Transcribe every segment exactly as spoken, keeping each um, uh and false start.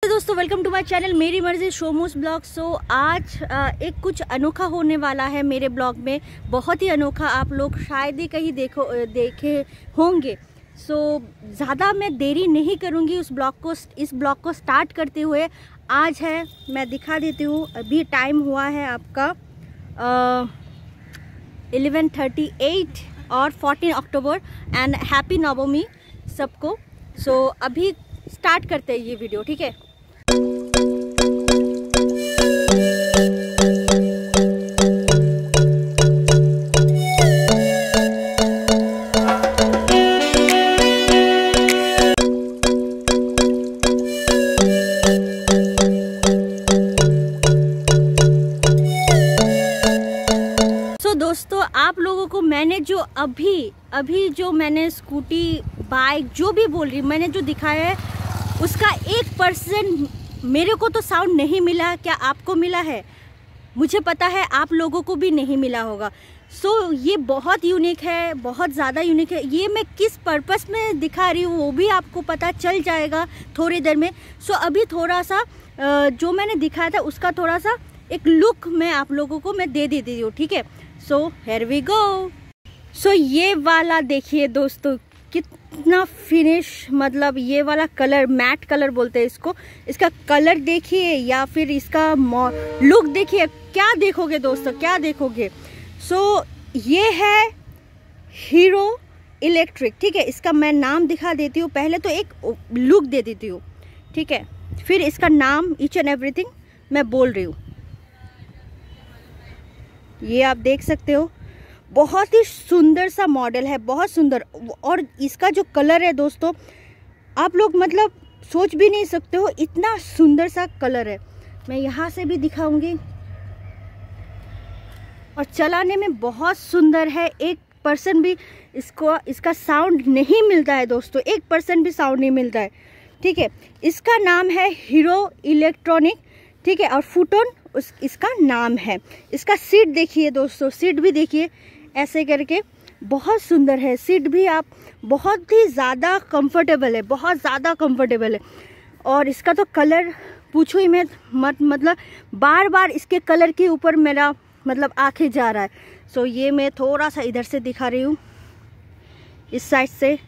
नमस्ते दोस्तों, welcome to my channel मेरी मर्जी शोमूस ब्लॉग। सो आज आ, एक कुछ अनोखा होने वाला है मेरे ब्लॉग में, बहुत ही अनोखा। आप लोग शायद ही कहीं देखो देखे होंगे। सो so, ज़्यादा मैं देरी नहीं करूँगी उस ब्लॉग को इस ब्लॉग को स्टार्ट करते हुए। आज है, मैं दिखा देती हूँ। अभी टाइम हुआ है आपका इलेवन थर्टी एट और fourteen October and happy Navami सबको। सो so, अभी स्टार्ट करते हैं ये वीडियो, ठीक है। सो so, दोस्तों, आप लोगों को मैंने जो अभी अभी जो मैंने स्कूटी बाइक जो भी बोल रही मैंने जो दिखाया है उसका एक परसेंट मेरे को तो साउंड नहीं मिला। क्या आपको मिला है? मुझे पता है आप लोगों को भी नहीं मिला होगा। सो so, ये बहुत यूनिक है, बहुत ज़्यादा यूनिक है। ये मैं किस पर्पस में दिखा रही हूँ वो भी आपको पता चल जाएगा थोड़ी देर में। सो so, अभी थोड़ा सा जो मैंने दिखाया था उसका थोड़ा सा एक लुक मैं आप लोगों को मैं दे देती हूँ, ठीक है। So here we go. सो ये वाला देखिए दोस्तों, कितना फिनिश, मतलब ये वाला कलर मैट कलर बोलते हैं इसको। इसका कलर देखिए या फिर इसका लुक देखिए। क्या देखोगे दोस्तों, क्या देखोगे? सो so, ये है हीरो इलेक्ट्रिक, ठीक है। इसका मैं नाम दिखा देती हूँ। पहले तो एक लुक दे देती हूँ, ठीक है, फिर इसका नाम ईच एंड एवरीथिंग मैं बोल रही हूँ। ये आप देख सकते हो, बहुत ही सुंदर सा मॉडल है, बहुत सुंदर। और इसका जो कलर है दोस्तों, आप लोग मतलब सोच भी नहीं सकते हो, इतना सुंदर सा कलर है। मैं यहाँ से भी दिखाऊंगी। और चलाने में बहुत सुंदर है। एक परसेंट भी इसको इसका साउंड नहीं मिलता है दोस्तों, एक परसेंट भी साउंड नहीं मिलता है, ठीक है। इसका नाम है हीरो इलेक्ट्रॉनिक, ठीक है। और फुटोन उस इसका नाम है। इसका सीट देखिए दोस्तों, सीट भी देखिए ऐसे करके, बहुत सुंदर है। सीट भी आप बहुत ही ज़्यादा कंफर्टेबल है, बहुत ज़्यादा कंफर्टेबल है। और इसका तो कलर पूछो ही मत, मत मतलब बार बार इसके कलर के ऊपर मेरा मतलब आंखें जा रहा है। सो ये मैं थोड़ा सा इधर से दिखा रही हूँ, इस साइड से।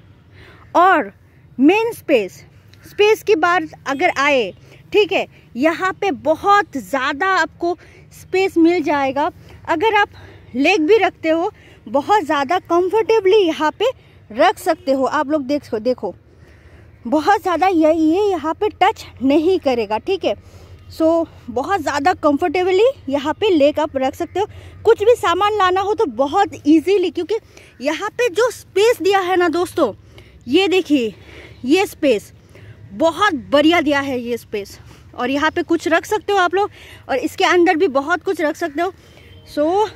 और मेन स्पेस स्पेस की बात अगर आए, ठीक है, यहाँ पे बहुत ज़्यादा आपको स्पेस मिल जाएगा। अगर आप लेग भी रखते हो, बहुत ज़्यादा कंफर्टेबली यहाँ पे रख सकते हो। आप लोग देखो देखो बहुत ज़्यादा ये ये यहाँ पे टच नहीं करेगा, ठीक है। सो so, बहुत ज़्यादा कंफर्टेबली यहाँ पे लेग आप रख सकते हो। कुछ भी सामान लाना हो तो बहुत इजीली, क्योंकि यहाँ पे जो स्पेस दिया है ना दोस्तों, ये देखिए, ये स्पेस बहुत बढ़िया दिया है ये स्पेस। और यहाँ पे कुछ रख सकते हो आप लोग, और इसके अंदर भी बहुत कुछ रख सकते हो। सो so,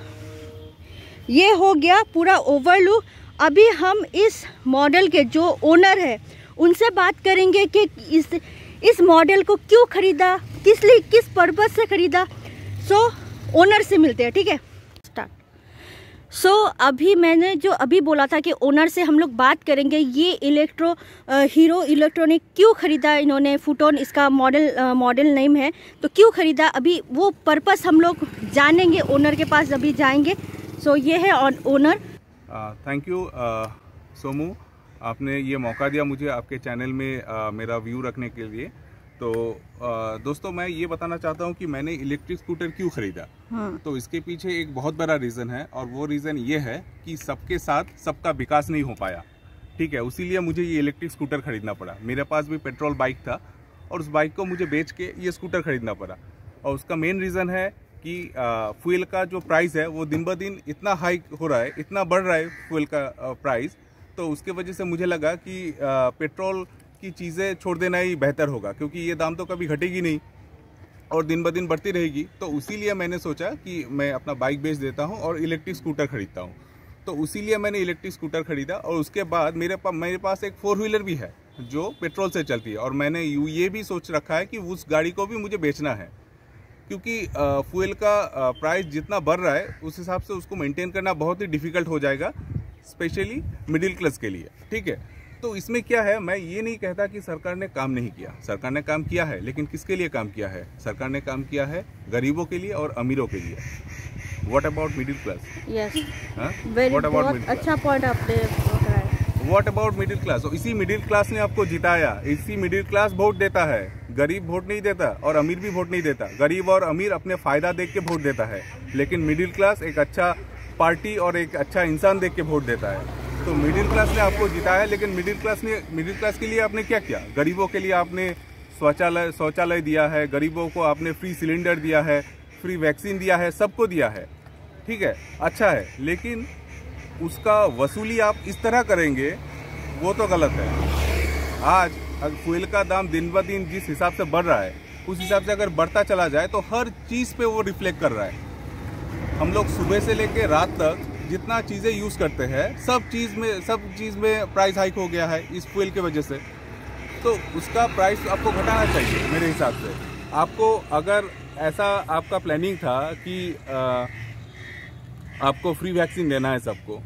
ये हो गया पूरा ओवरलुक। अभी हम इस मॉडल के जो ओनर है उनसे बात करेंगे कि इस इस मॉडल को क्यों खरीदा, किस लिए, किस पर्पस से खरीदा। सो so, ओनर से मिलते हैं, ठीक है। स्टार्ट। सो so, अभी मैंने जो अभी बोला था कि ओनर से हम लोग बात करेंगे। ये इलेक्ट्रो हीरो इलेक्ट्रॉनिक क्यों ख़रीदा इन्होंने, फुटोन इसका मॉडल मॉडल नेम है, तो क्यों ख़रीदा अभी वो पर्पस हम लोग जानेंगे, ओनर के पास अभी जाएंगे। सो so, ये है ओनर। थैंक यू सोमू, आपने ये मौका दिया मुझे आपके चैनल में uh, मेरा व्यू रखने के लिए। तो uh, दोस्तों, मैं ये बताना चाहता हूँ कि मैंने इलेक्ट्रिक स्कूटर क्यों खरीदा। हाँ। तो इसके पीछे एक बहुत बड़ा रीज़न है, और वो रीज़न ये है कि सबके साथ सबका विकास नहीं हो पाया, ठीक है। उसीलिए मुझे ये इलेक्ट्रिक स्कूटर खरीदना पड़ा। मेरे पास भी पेट्रोल बाइक था और उस बाइक को मुझे बेच के ये स्कूटर खरीदना पड़ा। और उसका मेन रीज़न है कि फ्यूल का जो प्राइस है वो दिन ब दिन इतना हाई हो रहा है, इतना बढ़ रहा है फ्यूल का प्राइस। तो उसके वजह से मुझे लगा कि आ, पेट्रोल की चीज़ें छोड़ देना ही बेहतर होगा, क्योंकि ये दाम तो कभी घटेगी नहीं और दिन ब दिन बढ़ती रहेगी। तो उसीलिए मैंने सोचा कि मैं अपना बाइक बेच देता हूँ और इलेक्ट्रिक स्कूटर खरीदता हूँ। तो उसीलिए मैंने इलेक्ट्रिक स्कूटर खरीदा। और उसके बाद मेरे पास मेरे पास एक फोर व्हीलर भी है जो पेट्रोल से चलती है, और मैंने ये भी सोच रखा है कि उस गाड़ी को भी मुझे बेचना है, क्योंकि फ्यूल का प्राइस जितना बढ़ रहा है उस हिसाब से उसको मेंटेन करना बहुत ही डिफ़िकल्ट हो जाएगा, स्पेशली मिडिल क्लास के लिए, ठीक है। तो इसमें क्या है, मैं ये नहीं कहता कि सरकार ने काम नहीं किया, सरकार ने काम किया है, लेकिन किसके लिए काम किया है? सरकार ने काम किया है गरीबों के लिए और अमीरों के लिए। What about middle class? Yes, what about middle class? अच्छा पॉइंट आपने बताया। What about middle class? तो इसी मिडिल क्लास ने आपको जिताया, इसी मिडिल क्लास वोट देता है, गरीब वोट नहीं देता और अमीर भी वोट नहीं देता। गरीब और अमीर अपने फायदा देख के वोट देता है, लेकिन मिडिल क्लास एक अच्छा पार्टी और एक अच्छा इंसान देख के वोट देता है। तो मिडिल क्लास ने आपको जिताया, लेकिन मिडिल क्लास ने मिडिल क्लास के लिए आपने क्या किया? गरीबों के लिए आपने शौचालय शौचालय दिया है, गरीबों को आपने फ्री सिलेंडर दिया है, फ्री वैक्सीन दिया है, सबको दिया है, ठीक है, अच्छा है, लेकिन उसका वसूली आप इस तरह करेंगे वो तो गलत है। आज अगर फ्यूल का दाम दिन ब दिन जिस हिसाब से बढ़ रहा है, उस हिसाब से अगर बढ़ता चला जाए तो हर चीज़ पे वो रिफ्लेक्ट कर रहा है। हम लोग सुबह से लेकर रात तक जितना चीज़ें यूज़ करते हैं, सब चीज़ में सब चीज़ में प्राइस हाइक हो गया है इस फ्यूल की वजह से। तो उसका प्राइस आपको घटाना चाहिए मेरे हिसाब से। आपको अगर ऐसा आपका प्लानिंग था कि आ, आपको फ्री वैक्सीन देना है सबको,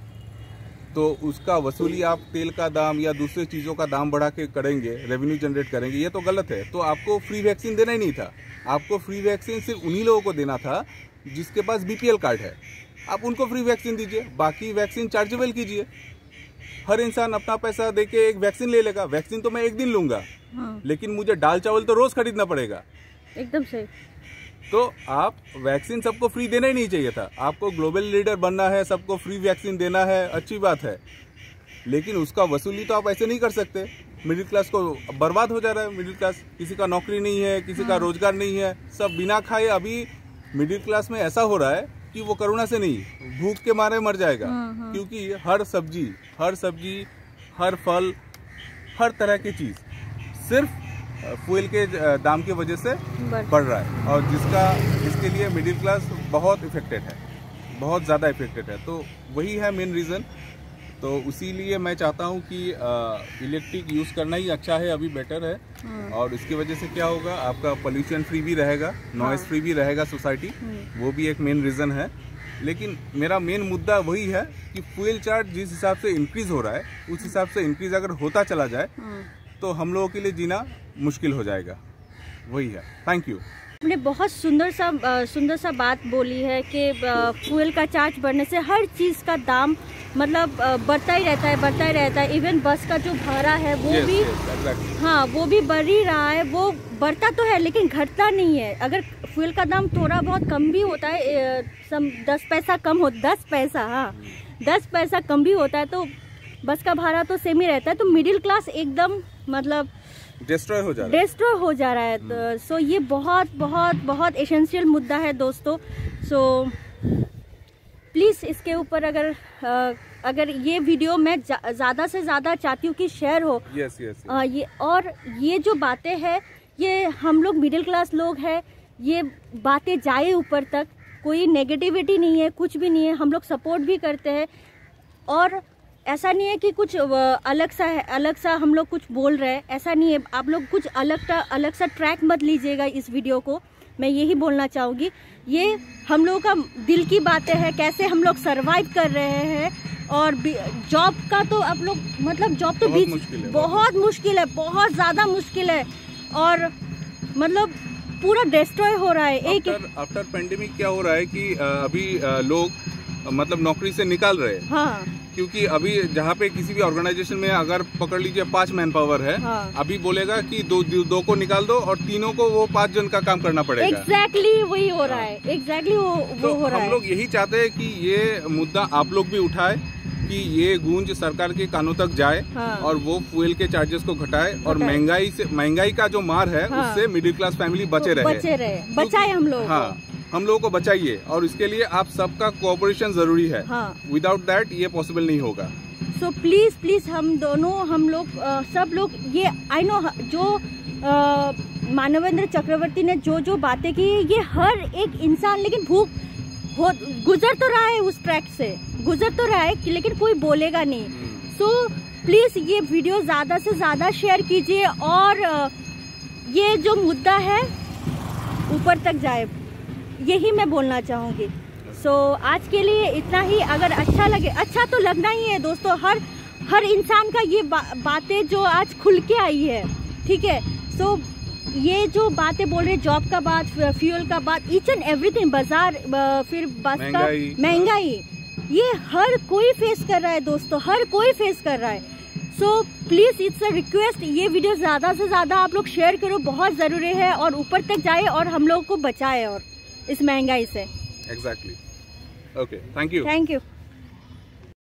तो उसका वसूली आप तेल का दाम या दूसरे चीज़ों का दाम बढ़ा के करेंगे, रेवेन्यू जनरेट करेंगे, ये तो गलत है। तो आपको फ्री वैक्सीन देना ही नहीं था। आपको फ्री वैक्सीन सिर्फ उन्हीं लोगों को देना था जिसके पास बीपीएल कार्ड है, आप उनको फ्री वैक्सीन दीजिए, बाकी वैक्सीन चार्जेबल कीजिए। हर इंसान अपना पैसा देके एक वैक्सीन ले लेगा। वैक्सीन तो मैं एक दिन लूंगा, हाँ। लेकिन मुझे दाल चावल तो रोज खरीदना पड़ेगा। एकदम सही। तो आप वैक्सीन सबको फ्री देना ही नहीं चाहिए था। आपको ग्लोबल लीडर बनना है, सबको फ्री वैक्सीन देना है, अच्छी बात है, लेकिन उसका वसूली तो आप ऐसे नहीं कर सकते। मिडिल क्लास को बर्बाद हो जा रहा है। मिडिल क्लास, किसी का नौकरी नहीं है, किसी का रोजगार नहीं है, सब बिना खाए अभी मिडिल क्लास में ऐसा हो रहा है कि वो कोरोना से नहीं, भूख के मारे मर जाएगा, क्योंकि हर सब्जी हर सब्जी हर फल, हर तरह की चीज सिर्फ फ्यूल के दाम की वजह से बढ़ रहा है, और जिसका जिसके लिए मिडिल क्लास बहुत इफेक्टेड है, बहुत ज़्यादा इफेक्टेड है। तो वही है मेन रीज़न। तो इसीलिए मैं चाहता हूँ कि इलेक्ट्रिक यूज़ करना ही अच्छा है, अभी बेटर है। और इसकी वजह से क्या होगा, आपका पोल्यूशन फ्री भी रहेगा, नॉइस फ्री भी रहेगा सोसाइटी, वो भी एक मेन रीज़न है। लेकिन मेरा मेन मुद्दा वही है कि फ्यूल चार्ज जिस हिसाब से इंक्रीज हो रहा है, उस हिसाब से इंक्रीज अगर होता चला जाए तो हम लोगों के लिए जीना मुश्किल हो जाएगा। वही है। Thank you. आपने बहुत सुंदर सा सुंदर सा बात बोली है कि फ्यूल का चार्ज बढ़ने से हर चीज़ का दाम मतलब बढ़ता ही रहता है बढ़ता ही रहता है। इवन बस का जो भाड़ा है वो yes, भी yes, exactly. हाँ वो भी बढ़ ही रहा है। वो बढ़ता तो है लेकिन घटता नहीं है। अगर फ्यूल का दाम थोड़ा बहुत कम भी होता है, सम दस पैसा कम हो दस पैसा हाँ दस पैसा कम भी होता है तो बस का भाड़ा तो सेम ही रहता है। तो मिडिल क्लास एकदम मतलब डिस्ट्रॉय हो जा रहा है डिस्ट्रॉय हो जा रहा है। तो सो ये बहुत बहुत बहुत एसेंशियल मुद्दा है दोस्तों। सो प्लीज़ इसके ऊपर अगर अगर ये वीडियो मैं ज़्यादा से ज़्यादा चाहती हूँ कि शेयर हो। यस यस ये और ये जो बातें हैं ये हम लोग मिडिल क्लास लोग हैं, ये बातें जाए ऊपर तक, कोई नेगेटिविटी नहीं है, कुछ भी नहीं है, हम लोग सपोर्ट भी करते हैं। और ऐसा नहीं है कि कुछ अलग सा है अलग सा हम लोग कुछ बोल रहे हैं, ऐसा नहीं है। आप लोग कुछ अलग सा अलग सा ट्रैक मत लीजिएगा इस वीडियो को, मैं यही बोलना चाहूँगी। ये हम लोगों का दिल की बातें हैं, कैसे हम लोग सरवाइव कर रहे हैं। और जॉब का तो आप लोग मतलब जॉब तो बीच बहुत मुश्किल है, बहुत ज़्यादा मुश्किल है। और मतलब पूरा डिस्ट्रॉय हो रहा है। एक आफ्टर पेंडेमिक क्या हो रहा है कि अभी लोग मतलब नौकरी से निकाल रहे हैं। हाँ, क्योंकि अभी जहाँ पे किसी भी ऑर्गेनाइजेशन में अगर पकड़ लीजिए पांच मैन पावर है, हाँ। अभी बोलेगा कि दो दो को निकाल दो और तीनों को वो पांच जन का काम करना पड़ेगा। एग्जैक्टली exactly वही हो रहा है। एग्जैक्टली exactly वो, वो तो हो रहा है। हम लोग यही चाहते हैं कि ये मुद्दा आप लोग भी उठाए, कि ये गूंज सरकार के कानों तक जाए, हाँ। और वो फ्यूल के चार्जेस को घटाए और महंगाई से महंगाई का जो मार है, हाँ। उससे मिडिल क्लास फैमिली बचे रहे बचे रहे बचाए हम लोग। हाँ, हम लोगों को बचाइए और इसके लिए आप सबका कोऑपरेशन जरूरी है। विदाउट दैट ये पॉसिबल नहीं होगा। सो प्लीज प्लीज हम दोनों हम लोग सब लोग ये आई नो जो आ, मानवेंद्र चक्रवर्ती ने जो जो बातें की, ये हर एक इंसान लेकिन भूख हो गुजर तो रहा है, उस ट्रैक से गुजर तो रहा है, लेकिन कोई बोलेगा नहीं। सो so, प्लीज ये वीडियो ज्यादा से ज्यादा शेयर कीजिए और ये जो मुद्दा है ऊपर तक जाए, यही मैं बोलना चाहूँगी। सो so, आज के लिए इतना ही। अगर अच्छा लगे, अच्छा तो लगना ही है दोस्तों, हर हर इंसान का ये बा, बातें जो आज खुल के आई है, ठीक है। सो so, ये जो बातें बोल रहे, जॉब का बात, फ्यूल का बात, ईच एंड एवरीथिंग, बाजार, फिर बस का महंगाई, ये हर कोई फेस कर रहा है दोस्तों, हर कोई फेस कर रहा है। So please it's a request, ये वीडियो ज्यादा से ज्यादा आप लोग शेयर करो, बहुत जरूरी है, और ऊपर तक जाए और हम लोग को बचाए और इस महंगाई से। Exactly. Okay, thank you. Thank you.